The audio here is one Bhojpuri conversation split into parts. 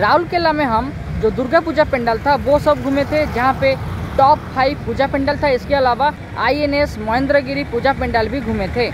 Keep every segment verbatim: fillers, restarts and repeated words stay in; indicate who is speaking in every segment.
Speaker 1: राउरकेला में हम जो दुर्गा पूजा पंडाल था वो सब घूमे थे, जहाँ पे टॉप फाइव पूजा पंडाल था। इसके अलावा I N S Mahendragiri puja pandal भी घूमे थे।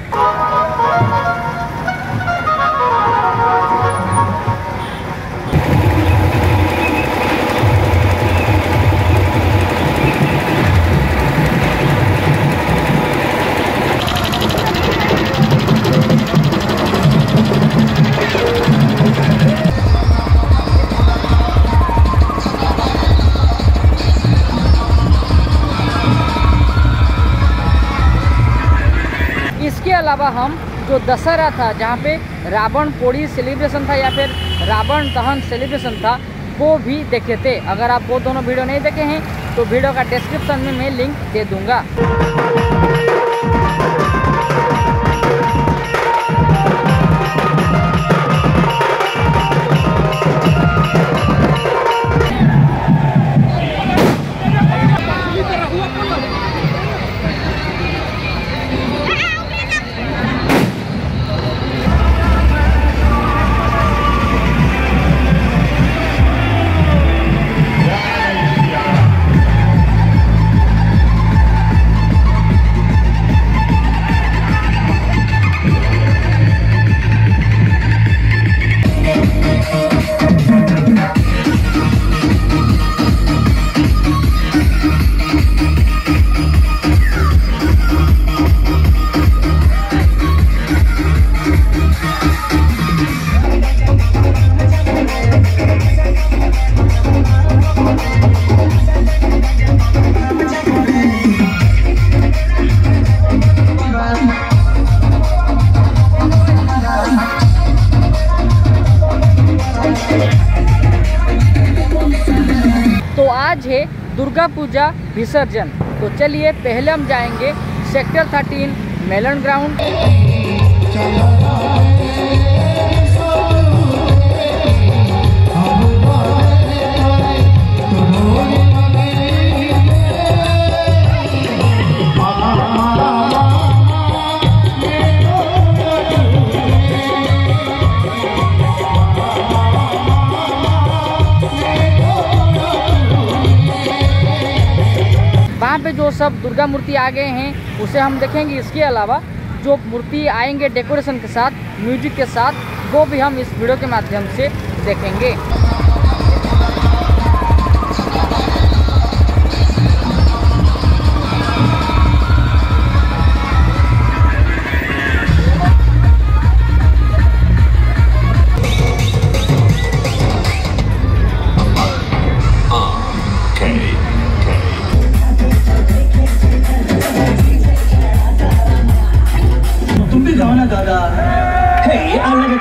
Speaker 1: इसके अलावा हम जो दशहरा था, जहाँ पे रावण पोड़ी सेलिब्रेशन था या फिर रावण दहन सेलिब्रेशन था, वो भी देखे थे। अगर आप वो दोनों वीडियो नहीं देखे हैं तो वीडियो का डिस्क्रिप्शन में मैं लिंक दे दूंगा। तो आज है दुर्गा पूजा विसर्जन। तो चलिए पहले हम जाएंगे सेक्टर थर्टीन मेलन ग्राउंड। वहाँ पे जो सब दुर्गा मूर्ति आ गए हैं उसे हम देखेंगे। इसके अलावा जो मूर्ति आएंगे डेकोरेशन के साथ, म्यूजिक के साथ, वो भी हम इस वीडियो के माध्यम से देखेंगे।
Speaker 2: दादा हे अलग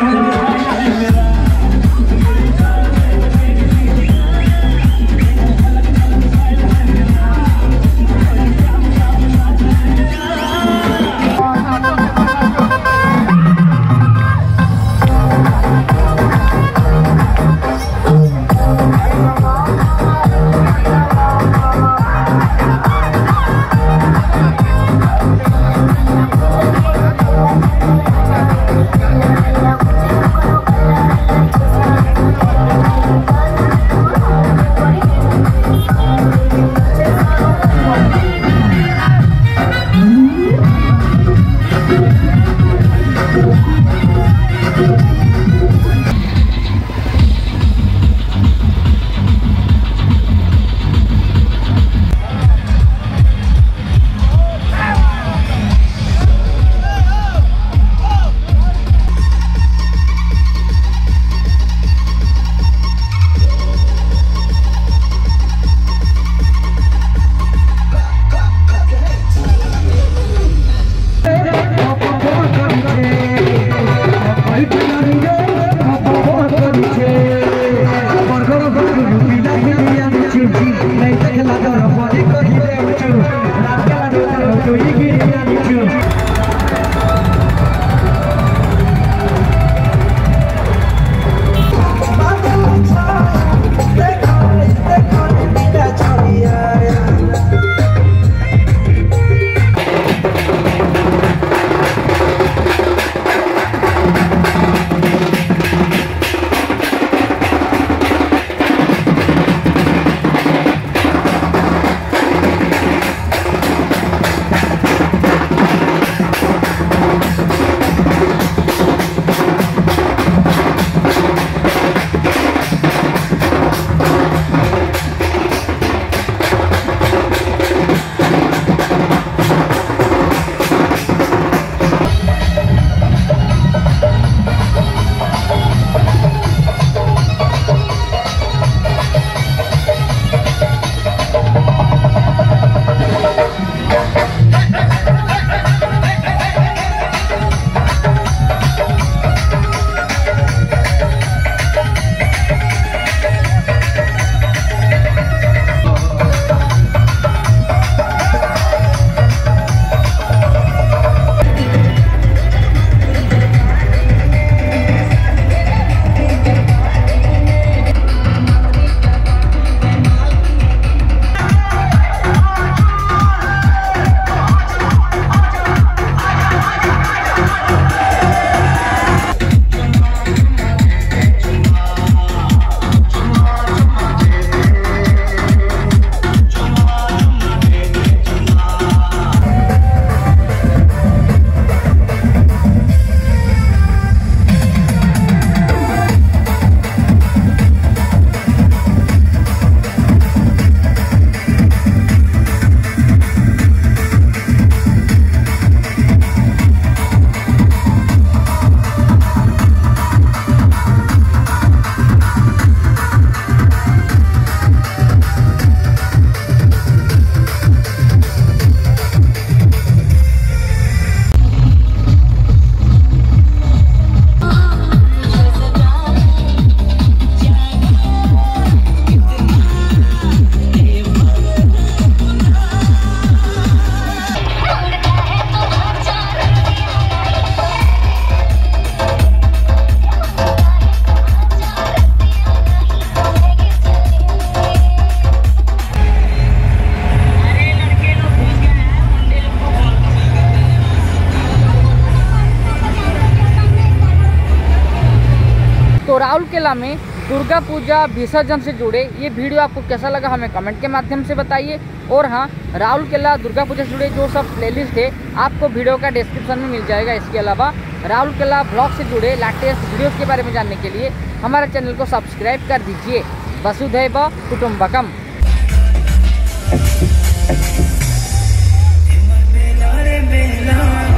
Speaker 1: तो राउरकेला में दुर्गा पूजा विसर्जन से जुड़े ये वीडियो आपको कैसा लगा हमें कमेंट के माध्यम से बताइए। और हाँ, राउरकेला दुर्गा पूजा से जुड़े जो सब प्लेलिस्ट है आपको वीडियो का डिस्क्रिप्शन में मिल जाएगा। इसके अलावा राउरकेला ब्लॉग से जुड़े लेटेस्ट वीडियोस के बारे में जानने के लिए हमारे चैनल को सब्सक्राइब कर दीजिए। वसुधैव कुटुंबकम।
Speaker 3: मेला रे मेला।